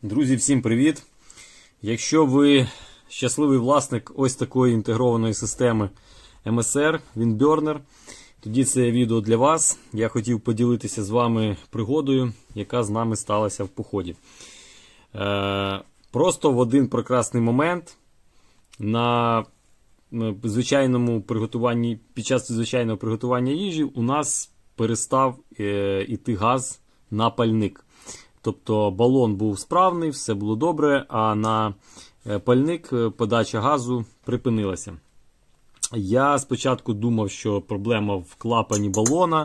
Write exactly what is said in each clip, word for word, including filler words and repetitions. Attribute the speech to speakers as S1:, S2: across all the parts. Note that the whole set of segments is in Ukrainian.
S1: Друзі, всім привіт! Якщо ви щасливий власник ось такої інтегрованої системи ем ес ар Windburner, тоді це відео для вас. Я хотів поділитися з вами пригодою, яка з нами сталася в поході. Е, просто в один прекрасний момент на звичайному приготуванні, під час звичайного приготування їжі у нас перестав е, іти газ на пальник. Тобто балон був справний, все було добре, а на пальник подача газу припинилася. Я спочатку думав, що проблема в клапані балона,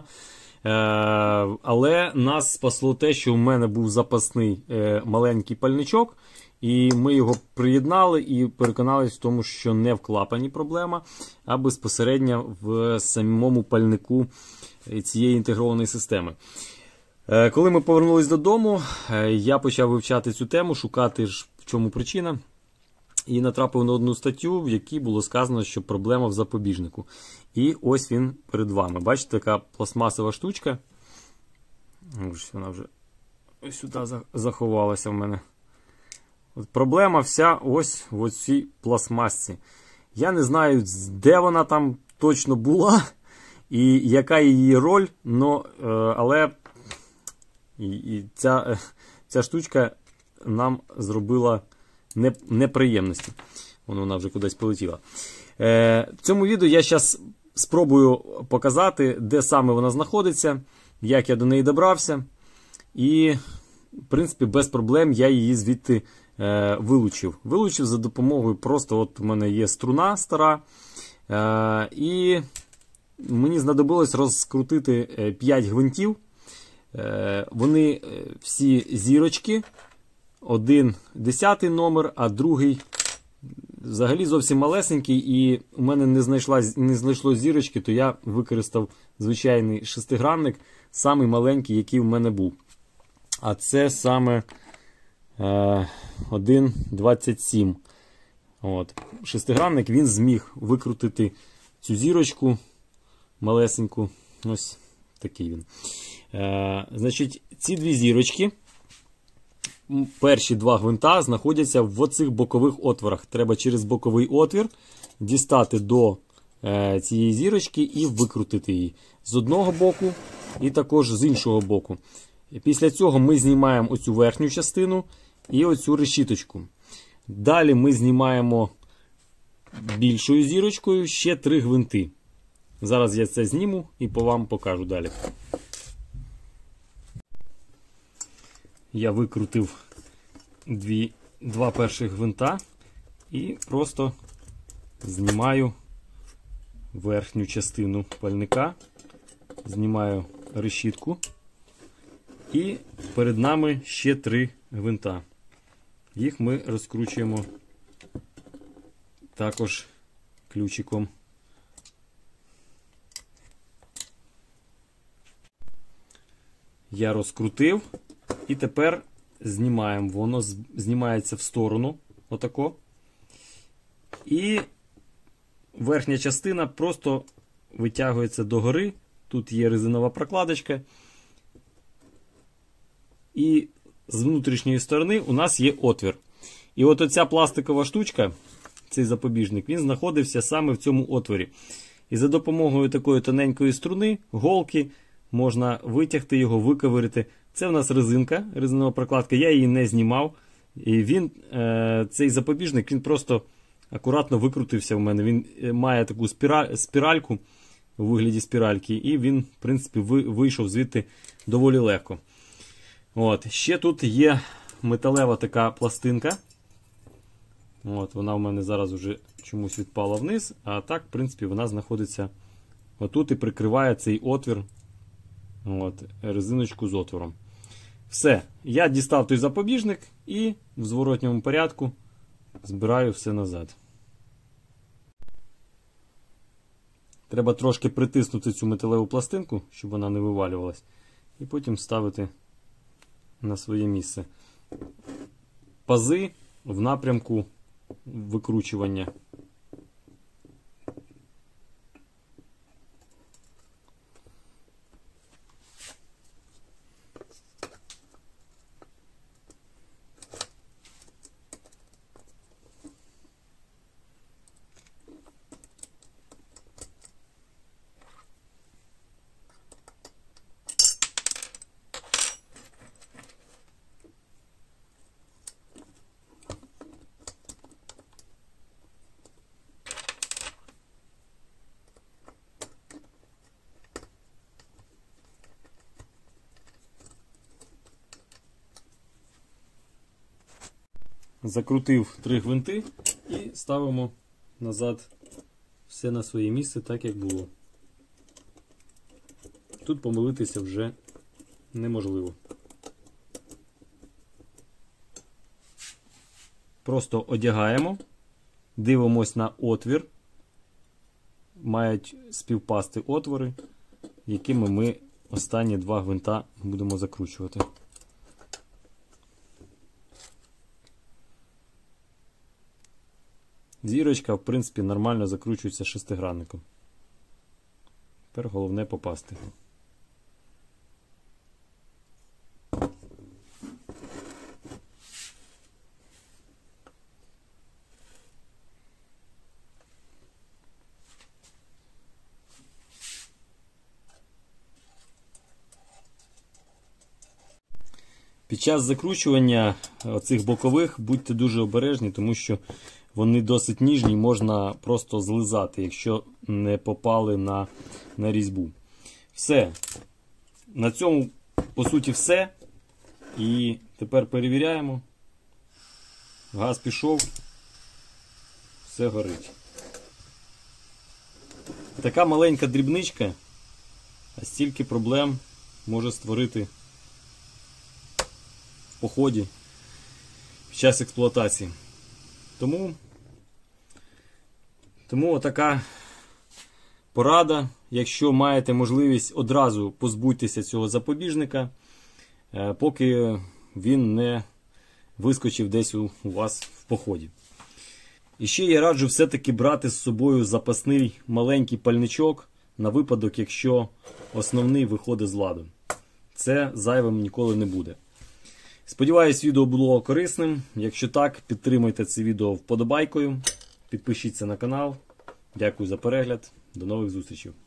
S1: але нас спасло те, що у мене був запасний маленький пальничок, і ми його приєднали і переконалися в тому, що не в клапані проблема, а безпосередньо в самому пальнику цієї інтегрованої системи. Коли ми повернулись додому, я почав вивчати цю тему, шукати ж, в чому причина. І натрапив на одну статтю, в якій було сказано, що проблема в запобіжнику. І ось він перед вами. Бачите, така пластмасова штучка. Ось вона вже ось сюди заховалася в мене. От проблема вся ось в цій пластмасці. Я не знаю, де вона там точно була і яка її роль, но, але... І, і ця, ця штучка нам зробила не, неприємності. Вон вона вже кудись полетіла. Е, в цьому відео я зараз спробую показати, де саме вона знаходиться, як я до неї добрався. І, в принципі, без проблем я її звідти е, вилучив. Вилучив за допомогою просто, от у мене є струна стара. Е, і мені знадобилось розкрутити п'ять гвинтів. Вони всі зірочки, один десятий номер, а другий взагалі зовсім малесенький, і у мене не, знайшла, не знайшло зірочки, то я використав звичайний шестигранник, самий маленький, який в мене був. А це саме е, один двадцять сім. От. Шестигранник, він зміг викрутити цю зірочку малесеньку. Ось такий він. Е, значить, ці дві зірочки, перші два гвинта знаходяться в оцих бокових отворах. Треба через боковий отвір дістати до е, цієї зірочки і викрутити її з одного боку і також з іншого боку. І після цього ми знімаємо оцю верхню частину і оцю решіточку. Далі ми знімаємо більшою зірочкою ще три гвинти. Зараз я це зніму і по вам покажу далі. Я викрутив дві, два перших гвинта і просто знімаю верхню частину пальника, знімаю решітку і перед нами ще три гвинта. Їх ми розкручуємо також ключиком. Я розкрутив. І тепер знімаємо. Воно знімається в сторону. Отако. І верхня частина просто витягується догори. Тут є резинова прокладочка. І з внутрішньої сторони у нас є отвір. І от оця пластикова штучка, цей запобіжник, він знаходився саме в цьому отворі. І за допомогою такої тоненької струни, голки, можна витягти його, виковирити. Це в нас резинка, резинова прокладка, я її не знімав. І він, е, цей запобіжник, він просто акуратно викрутився в мене. Він має таку спіраль, спіральку у вигляді спіральки, і він, в принципі, ви, вийшов звідти доволі легко. От. Ще тут є металева така пластинка. От, вона в мене зараз вже чомусь відпала вниз, а так, в принципі, вона знаходиться отут і прикриває цей отвір. От, резиночку з отвором. Все, я дістав той запобіжник і в зворотньому порядку збираю все назад. Треба трошки притиснути цю металеву пластинку, щоб вона не вивалювалась, і потім ставити на своє місце. Пази в напрямку викручування. Закрутив три гвинти і ставимо назад все на своє місце, так як було. Тут помилитися вже неможливо. Просто одягаємо, дивимось на отвір. Мають співпасти отвори, якими ми останні два гвинта будемо закручувати. Зірочка, в принципі, нормально закручується шестигранником. Тепер головне попасти. Під час закручування оцих бокових будьте дуже обережні, тому що вони досить ніжні, можна просто злизати, якщо не попали на, на різьбу. Все. На цьому, по суті, все. І тепер перевіряємо. Газ пішов. Все горить. Така маленька дрібничка, а стільки проблем може створити в поході під час експлуатації. Тому, тому отака порада. Якщо маєте можливість, одразу позбудьтеся цього запобіжника, поки він не вискочив десь у, у вас в поході. І ще я раджу все-таки брати з собою запасний маленький пальничок на випадок, якщо основний виходить з ладу. Це зайвим ніколи не буде. Сподіваюсь, відео було корисним. Якщо так, підтримуйте це відео вподобайкою, підпишіться на канал. Дякую за перегляд. До нових зустрічей.